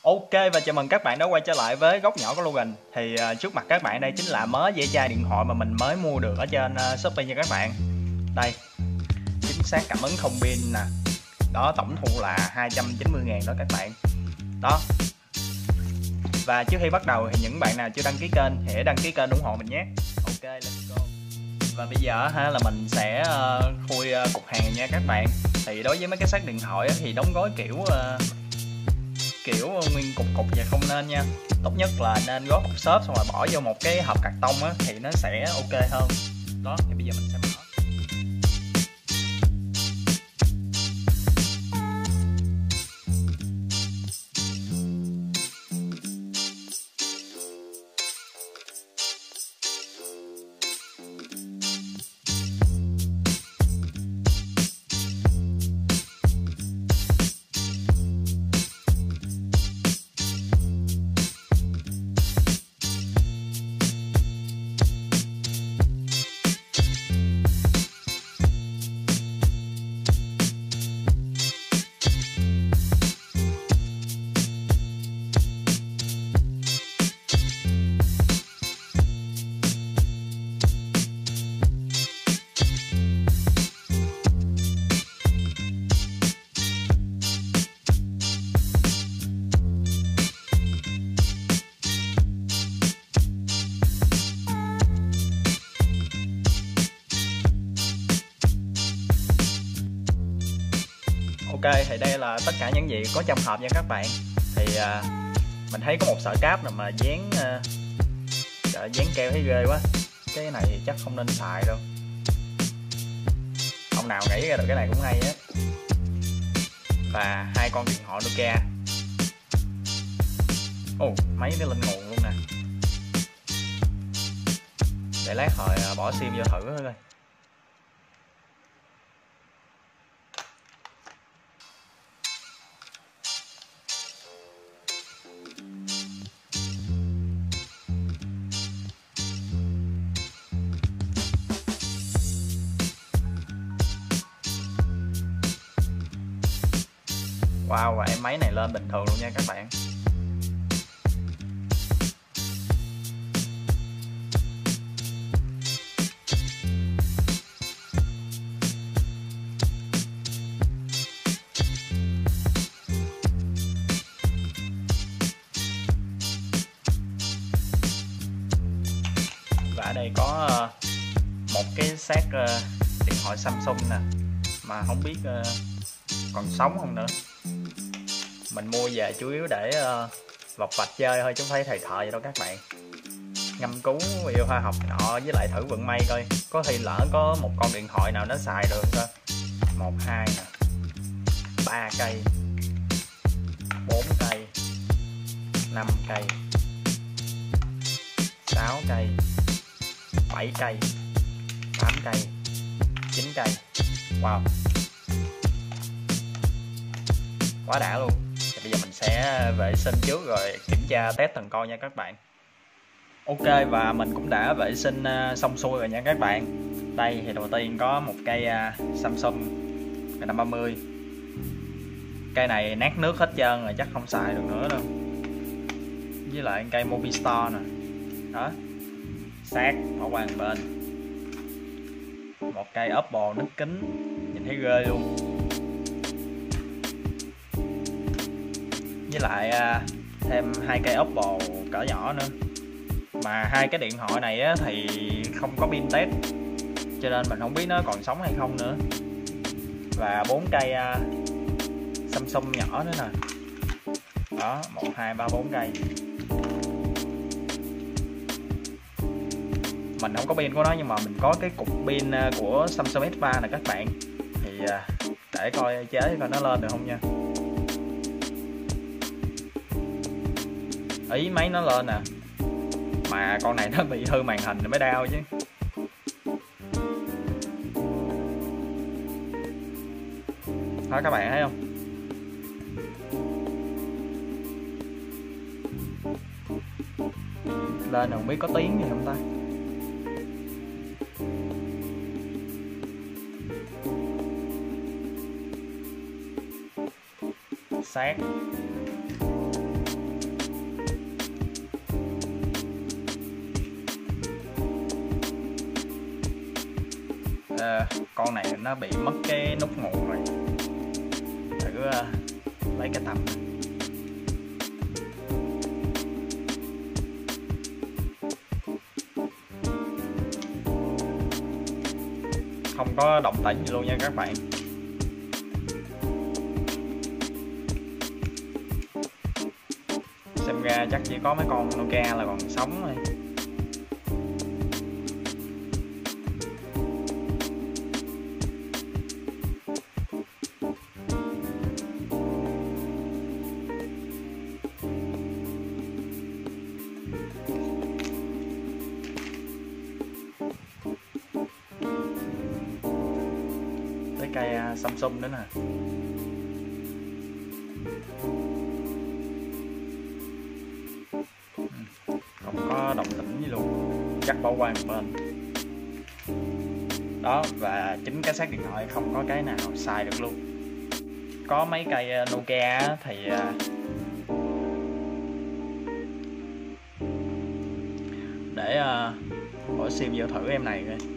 Ok, và chào mừng các bạn đã quay trở lại với góc nhỏ của Logan. Thì trước mặt các bạn đây chính là mớ dễ chai điện thoại mà mình mới mua được ở trên Shopee nha các bạn. Đây, chính xác cảm ứng không pin nè. Đó, tổng thu là 290.000 đó các bạn. Đó. Và trước khi bắt đầu thì những bạn nào chưa đăng ký kênh thì hãy đăng ký kênh ủng hộ mình nhé. Ok, let's go. Và bây giờ là mình sẽ khui cục hàng nha các bạn. Thì đối với mấy cái xác điện thoại thì đóng gói kiểu nguyên cục vậy không nên nha. Tốt nhất là nên gói một xốp xong rồi bỏ vô một cái hộp carton thì nó sẽ ok hơn. Đó, thì bây giờ mình sẽ mở. Ok, thì đây là tất cả những gì có trong hộp nha các bạn. Thì mình thấy có một sợi cáp nào mà dán dán keo thấy ghê quá. Cái này thì chắc không nên xài đâu. Ông nào nghĩ ra được cái này cũng hay á. Và hai con điện thoại Nokia. Máy nó lên nguồn luôn nè. Để lát hồi bỏ sim vô thử thôi. Wow, và em máy này lên bình thường luôn nha các bạn. Và ở đây có một cái xác điện thoại Samsung nè, mà không biết còn sống không nữa. Mình mua về chủ yếu để lọc vạch chơi thôi chứ không phải thầy thợ gì đâu các bạn. Ngâm cứu yêu khoa học nọ với lại thử vận may coi. Có khi lỡ có một con điện thoại nào nó xài được thôi. 1, 2 nè, 3 cây, 4 cây, 5 cây, 6 cây, 7 cây, 8 cây, 9 cây. Wow, quá đã luôn. Thì bây giờ mình sẽ vệ sinh trước rồi kiểm tra test từng con nha các bạn. Ok, và mình cũng đã vệ sinh xong xuôi rồi nha các bạn. Đây thì đầu tiên có một cây Samsung K530. Cây này nát nước hết trơn rồi, chắc không xài được nữa đâu. Với lại cây Movistar nè. Đó, xác bỏ qua một bên. Một cây Oppo nứt kính, nhìn thấy ghê luôn. Với lại thêm 2 cây Oppo cỡ nhỏ nữa. Mà hai cái điện thoại này thì không có pin test, cho nên mình không biết nó còn sống hay không nữa. Và 4 cây Samsung nhỏ nữa nè. Đó, 1, 2, 3, 4 cây. Mình không có pin của nó nhưng mà mình có cái cục pin của Samsung S3 nè các bạn. Thì để coi chế coi nó lên được không nha. Ý máy nó lên nè, mà con này nó bị hư màn hình mới đau chứ. Đó, các bạn thấy không? Lên không biết có tiếng gì không ta. Xác con này nó bị mất cái nút nguồn rồi. Thử lấy cái tầm. Không có động tĩnh gì luôn nha các bạn. Xem ra chắc chỉ có mấy con Nokia là còn sống thôi. Tới cây Samsung nữa nè. Không có động tĩnh gì luôn, chắc bỏ qua một bên. Đó, và chính cái xác điện thoại không có cái nào xài được luôn. Có mấy cây Nokia thì để bỏ sim vô thử em này coi.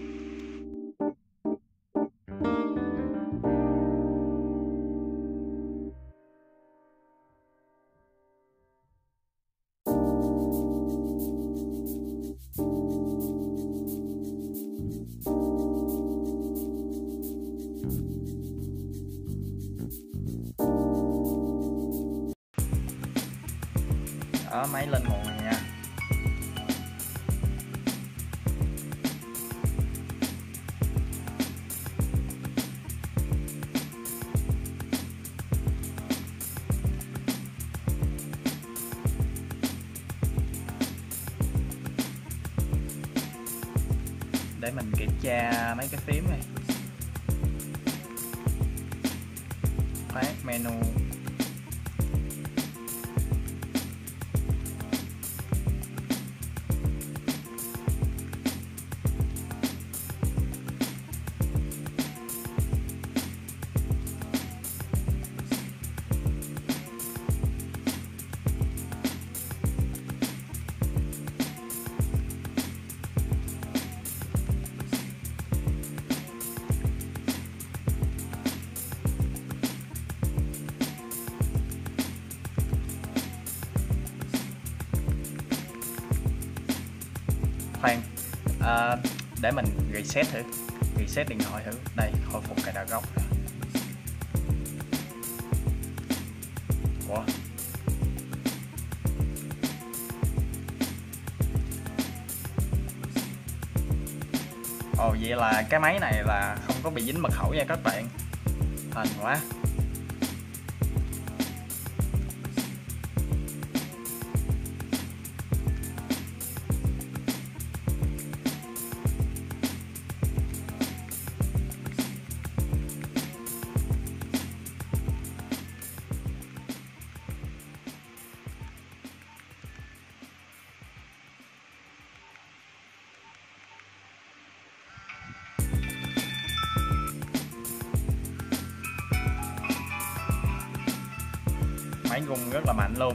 Đó, máy lên nguồn này nha. Để mình kiểm tra mấy cái phím này. Phát menu. Khoan, để mình reset thử, reset điện thoại thử. Đây, hồi phục cài đặt gốc. Ủa? Ồ, vậy là cái máy này là không có bị dính mật khẩu nha các bạn. Hên quá. Máy rung rất là mạnh luôn.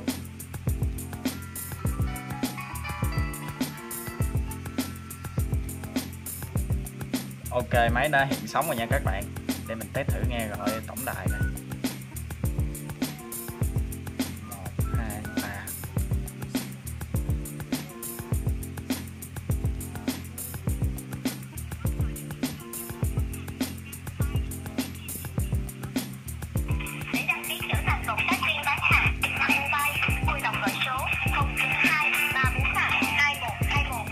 Ok, máy đã hiện sóng rồi nha các bạn. Để mình test thử nghe gọi tổng đài này. 1, 2, 3. Để đăng ký trở thành cộng tác viên bán hàng Vietnam Mobile, vui lòng gọi số 092 343 2121.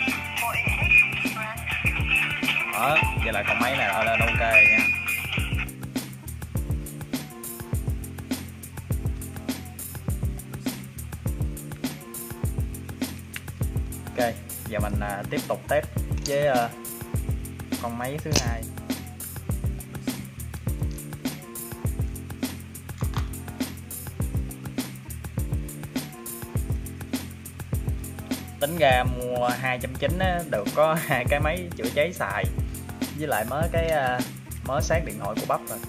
Đó, vậy là con máy này là ok rồi nha. Ok, giờ mình tiếp tục test với con máy thứ hai. Tính ra mua 2.9 được có 2 cái máy chữa cháy xài, với lại mới cái mới sạc điện thoại của bắp rồi.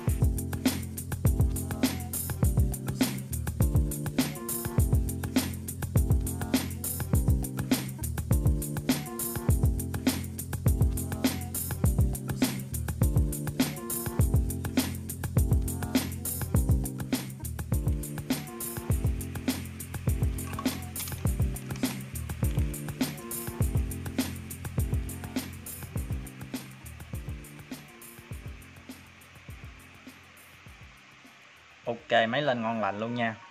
Ok, máy lên ngon lành luôn nha.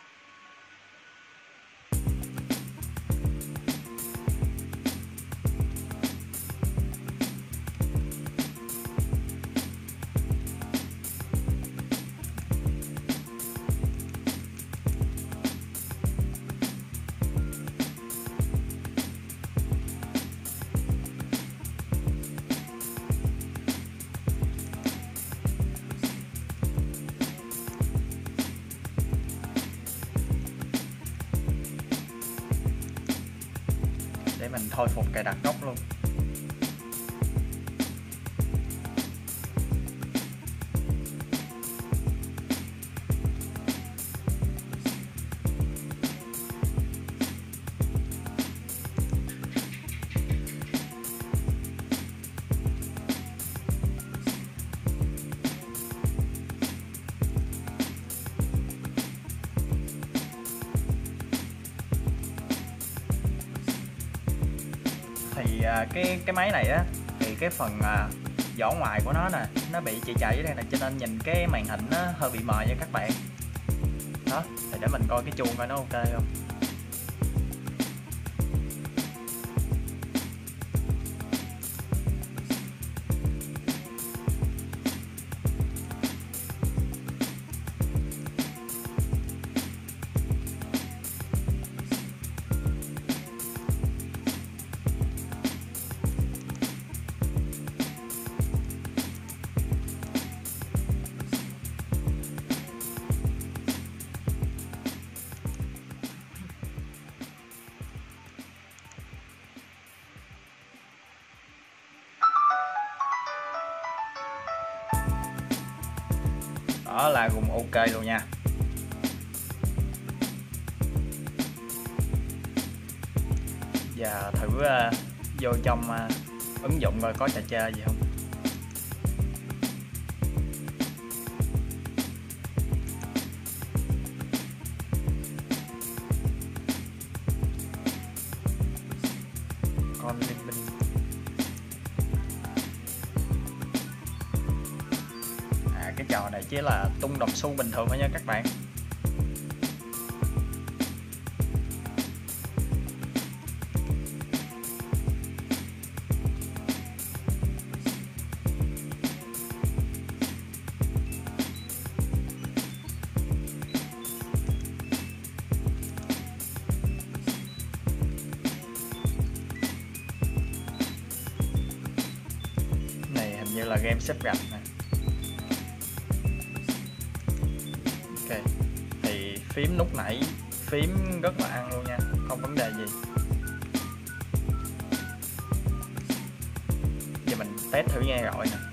Để mình thôi phục cài đặt gốc luôn. Thì cái máy này á thì cái phần vỏ ngoài của nó nè nó bị chày ở đây nè, cho nên nhìn cái màn hình nó hơi bị mờ nha các bạn. Đó, thì để mình coi cái chuông coi nó ok không. Đó là gồm ok luôn nha. Giờ thử vô trong ứng dụng coi có trò chơi gì không. Con Liên Minh. Cái trò này chỉ là tung đồng xu bình thường thôi nha các bạn. Này hình như là game xếp gạch nè. Ok, thì phím lúc nãy phím rất là ăn luôn nha, không vấn đề gì. Giờ mình test thử nghe gọi nè.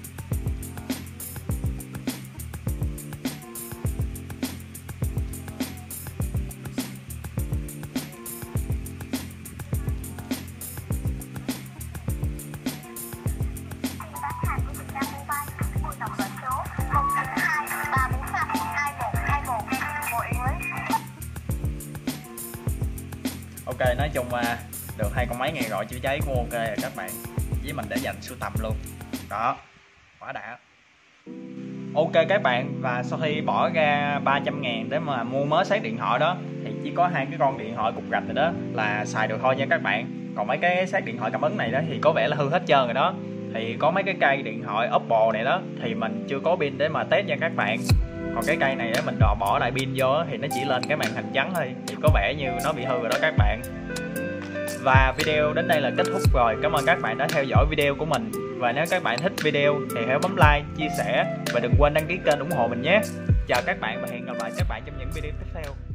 Ok, nói chung được 2 con máy nghe gọi chữa cháy cũng ok rồi các bạn, với mình để dành sưu tầm luôn. Đó, quá đã. Ok các bạn, và sau khi bỏ ra 300.000 để mà mua mới sạc điện thoại đó thì chỉ có 2 cái con điện thoại cục gạch này đó là xài được thôi nha các bạn. Còn mấy cái sạc điện thoại cảm ứng này đó thì có vẻ là hư hết trơn rồi đó. Thì có mấy cái cây điện thoại Oppo này đó thì mình chưa có pin để mà test nha các bạn. Còn cái cây này á, mình bỏ lại pin vô thì nó chỉ lên cái màn hình trắng thôi, thì có vẻ như nó bị hư rồi đó các bạn. Và video đến đây là kết thúc rồi. Cảm ơn các bạn đã theo dõi video của mình. Và nếu các bạn thích video thì hãy bấm like, chia sẻ và đừng quên đăng ký kênh ủng hộ mình nhé. Chào các bạn và hẹn gặp lại các bạn trong những video tiếp theo.